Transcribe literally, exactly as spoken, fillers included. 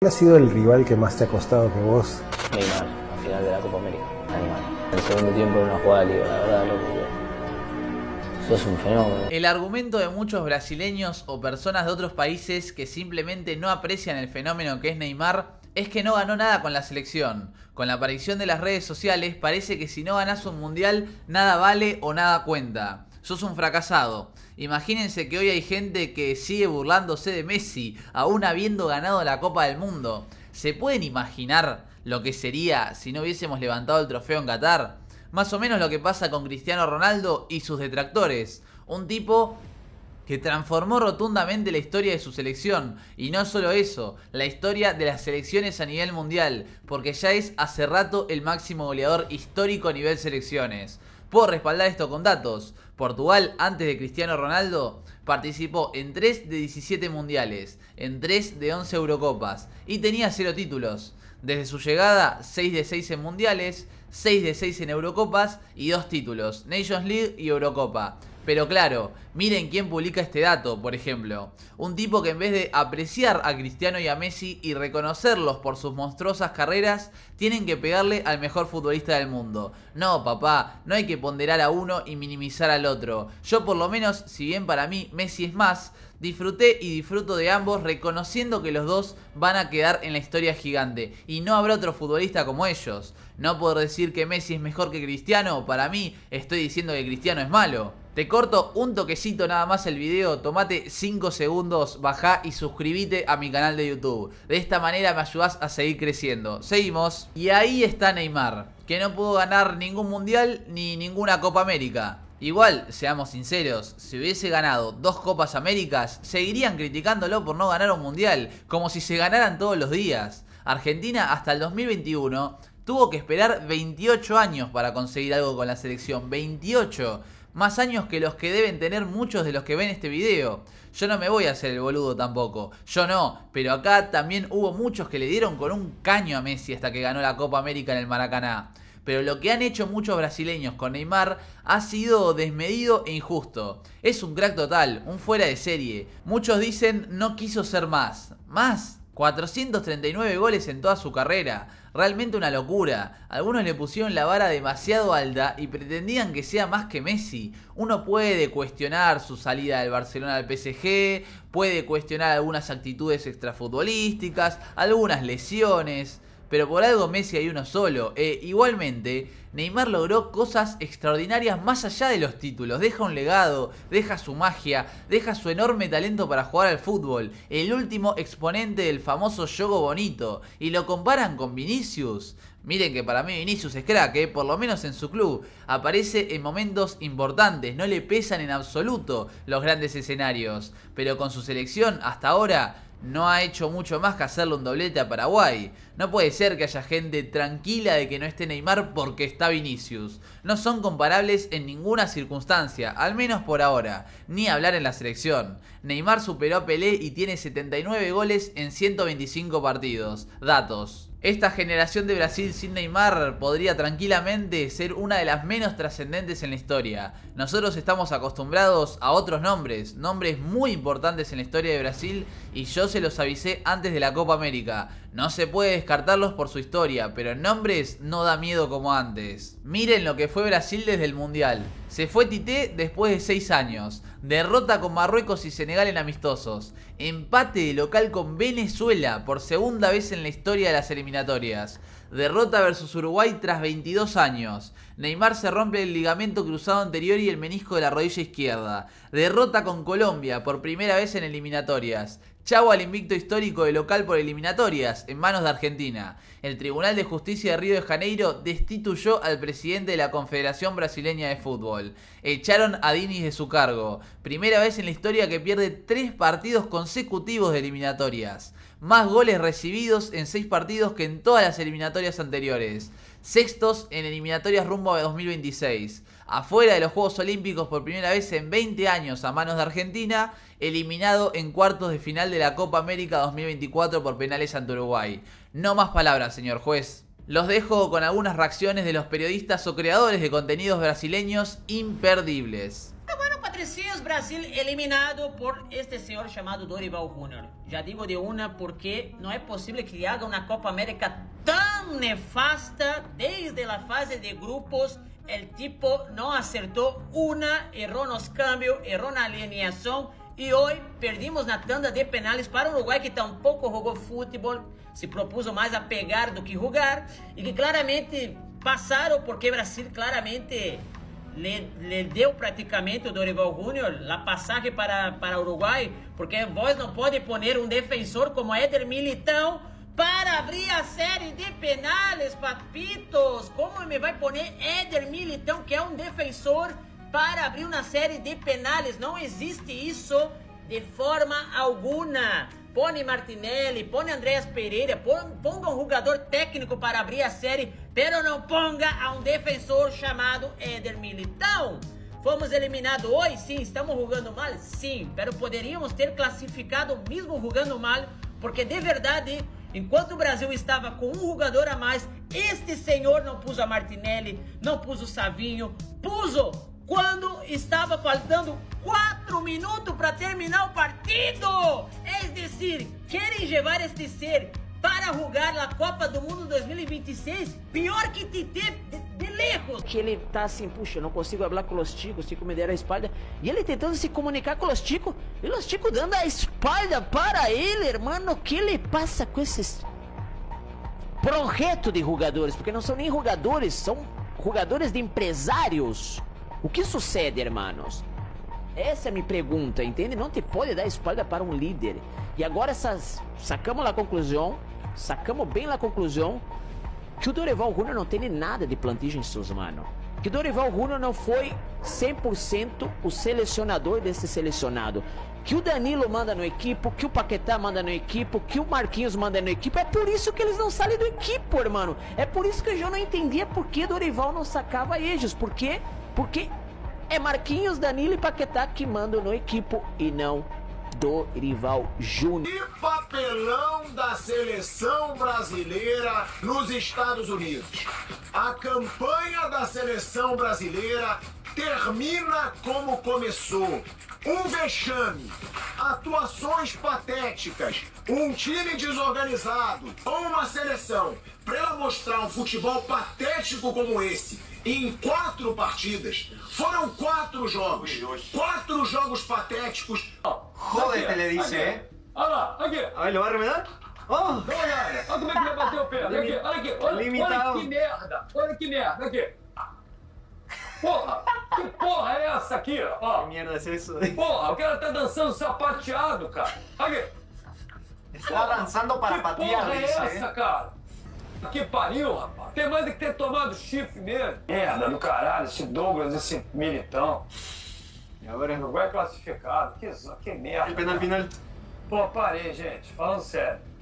¿Cuál ha sido el rival que más te ha costado que vos? Neymar, al final de la Copa América, animal. El segundo tiempo era una jugada libre, la verdad, loco. Sos un fenómeno. El argumento de muchos brasileños o personas de otros países que simplemente no aprecian el fenómeno que es Neymar es que no ganó nada con la selección. Con la aparición de las redes sociales parece que si no ganás un mundial nada vale o nada cuenta. Sos un fracasado. Imagínense que hoy hay gente que sigue burlándose de Messi, aún habiendo ganado la Copa del Mundo. ¿Se pueden imaginar lo que sería si no hubiésemos levantado el trofeo en Qatar? Más o menos lo que pasa con Cristiano Ronaldo y sus detractores. Un tipo que transformó rotundamente la historia de su selección. Y no solo eso, la historia de las selecciones a nivel mundial, porque ya es hace rato el máximo goleador histórico a nivel selecciones. Puedo respaldar esto con datos. Portugal, antes de Cristiano Ronaldo, participó en tres de diecisiete mundiales, en tres de once Eurocopas y tenía cero títulos. Desde su llegada, seis de seis en mundiales, seis de seis en Eurocopas y dos títulos, Nations League y Eurocopa. Pero claro, miren quién publica este dato, por ejemplo. Un tipo que en vez de apreciar a Cristiano y a Messi y reconocerlos por sus monstruosas carreras, tienen que pegarle al mejor futbolista del mundo. No, papá, no hay que ponderar a uno y minimizar al otro. Yo por lo menos, si bien para mí Messi es más, disfruté y disfruto de ambos reconociendo que los dos van a quedar en la historia gigante y no habrá otro futbolista como ellos. No puedo decir que Messi es mejor que Cristiano, para mí estoy diciendo que Cristiano es malo. Te corto un toquecito nada más el video, tomate cinco segundos, bajá y suscríbete a mi canal de YouTube. De esta manera me ayudás a seguir creciendo. Seguimos. Y ahí está Neymar, que no pudo ganar ningún mundial ni ninguna Copa América. Igual, seamos sinceros, si hubiese ganado dos Copas Américas, seguirían criticándolo por no ganar un mundial, como si se ganaran todos los días. Argentina hasta el dos mil veintiuno tuvo que esperar veintiocho años para conseguir algo con la selección. veintiocho. Más años que los que deben tener muchos de los que ven este video. Yo no me voy a hacer el boludo tampoco. Yo no, pero acá también hubo muchos que le dieron con un caño a Messi hasta que ganó la Copa América en el Maracaná. Pero lo que han hecho muchos brasileños con Neymar ha sido desmedido e injusto. Es un crack total, un fuera de serie. Muchos dicen no quiso ser más. ¿Más? cuatrocientos treinta y nueve goles en toda su carrera. Realmente una locura. Algunos le pusieron la vara demasiado alta y pretendían que sea más que Messi. Uno puede cuestionar su salida del Barcelona al P S G, puede cuestionar algunas actitudes extrafutbolísticas, algunas lesiones, pero por algo Messi hay uno solo. E igualmente, Neymar logró cosas extraordinarias más allá de los títulos. Deja un legado, deja su magia, deja su enorme talento para jugar al fútbol. El último exponente del famoso juego bonito. Y lo comparan con Vinicius. Miren que para mí Vinicius es crack, ¿eh? Por lo menos en su club. Aparece en momentos importantes, no le pesan en absoluto los grandes escenarios. Pero con su selección hasta ahora no ha hecho mucho más que hacerle un doblete a Paraguay. No puede ser que haya gente tranquila de que no esté Neymar porque está Vinicius. No son comparables en ninguna circunstancia, al menos por ahora. Ni hablar en la selección. Neymar superó a Pelé y tiene setenta y nueve goles en ciento veinticinco partidos. Datos. Esta generación de Brasil sin Neymar podría tranquilamente ser una de las menos trascendentes en la historia. Nosotros estamos acostumbrados a otros nombres, nombres muy importantes en la historia de Brasil, y yo se los avisé antes de la Copa América. No se puede descartarlos por su historia, pero en nombres no da miedo como antes. Miren lo que fue Brasil desde el Mundial. Se fue Tite después de seis años. Derrota con Marruecos y Senegal en amistosos. Empate de local con Venezuela por segunda vez en la historia de las eliminatorias. Derrota versus Uruguay tras veintidós años. Neymar se rompe el ligamento cruzado anterior y el menisco de la rodilla izquierda. Derrota con Colombia por primera vez en eliminatorias. Chau al invicto histórico de local por eliminatorias, en manos de Argentina. El Tribunal de Justicia de Río de Janeiro destituyó al presidente de la Confederación Brasileña de Fútbol. Echaron a Diniz de su cargo. Primera vez en la historia que pierde tres partidos consecutivos de eliminatorias. Más goles recibidos en seis partidos que en todas las eliminatorias anteriores. Sextos en eliminatorias rumbo a dos mil veintiséis. Afuera de los Juegos Olímpicos por primera vez en veinte años a manos de Argentina. Eliminado en cuartos de final de la Copa América dos mil veinticuatro por penales ante Uruguay. No más palabras, señor juez. Los dejo con algunas reacciones de los periodistas o creadores de contenidos brasileños imperdibles. Patricinhos, Brasil eliminado por este senhor chamado Dorival Júnior. Já digo de uma porque não é possível que ele haga uma Copa América tão nefasta desde a fase de grupos. El tipo não acertou uma, errou nos cambios, errou na alineação e hoje perdimos na tanda de penales para o Uruguai, que tampouco jogou futebol, se propôs mais a pegar do que jogar e que claramente passaram porque Brasil claramente le, le deu praticamente o Dorival Júnior a passagem para, para Uruguai, porque vós não pode poner um defensor como Éder Militão para abrir a série de penales, papitos. Como me vai poner Éder Militão, que é um defensor, para abrir uma série de penales? Não existe isso de forma alguma. Põe Martinelli, põe Andreas Pereira, ponga um jogador técnico para abrir a série, pero não ponga a um defensor chamado Éder Militão. Fomos eliminados hoje? Sim. Estamos jogando mal? Sim. Pero poderíamos ter classificado mesmo jogando mal, porque de verdade, enquanto o Brasil estava com um jogador a mais, este senhor não pôs a Martinelli, não pôs o Savinho, pôs quando estava faltando quatro minutos para terminar o partido. É decir, querem levar este ser para jogar a Copa do Mundo dois mil e vinte e seis, pior que Tite de, de lejos. Que ele tá assim, puxa, não consigo falar com os ticos, os ticos me deram a espalda. E ele tentando se comunicar com os ticos, e os ticos dando a espalda para ele, hermano. O que lhe passa com esses projetos de jogadores? Porque não são nem jogadores, são jogadores de empresários. O que sucede, hermanos? Essa é a minha pergunta, entende? Não te pode dar espalda para um líder. E agora essas, sacamos a conclusão, sacamos bem a conclusão, que o Dorival Júnior não tem nada de plantilla em suas mãos. Que o Dorival Júnior não foi cem por cento o selecionador desse selecionado. Que o Danilo manda no equipo, que o Paquetá manda no equipo, que o Marquinhos manda no equipo. É por isso que eles não saem do equipo, hermano. É por isso que eu já não entendia por que Dorival não sacava eles. Por quê? Porque é Marquinhos, Danilo e Paquetá que mandam no equipo e não Dorival Júnior. E papelão da seleção brasileira nos Estados Unidos. A campanha da seleção brasileira termina como começou. Um vexame, atuações patéticas, um time desorganizado ou uma seleção para ela mostrar um futebol patético como esse em quatro partidas. Foram quatro jogos, quatro jogos patéticos. Joder, te le dice, ¿eh? Olha lá, aqui. A ver, ¿lo va a remedar? ¡Oh! Dá uma olhada. Olha como é que ele bateu o pé. Olha aqui, olha aqui. Olha, Limitado. olha que merda. Olha que merda. Aqui. Porra, que porra é essa aqui, ó? ¿Qué mierda es eso? Porra, o cara tá dançando sapateado, cara. Aqui. Está danzando para Que patear, porra é dice, essa, ¿eh? cara? Que pariu, rapaz. Tem mais do que ter tomado chifre mesmo. Merda do caralho, esse Douglas, esse Militão. Y ahora Uruguai classificado. Que, que merda. el penal final. Pô, parei, gente. Falando sério.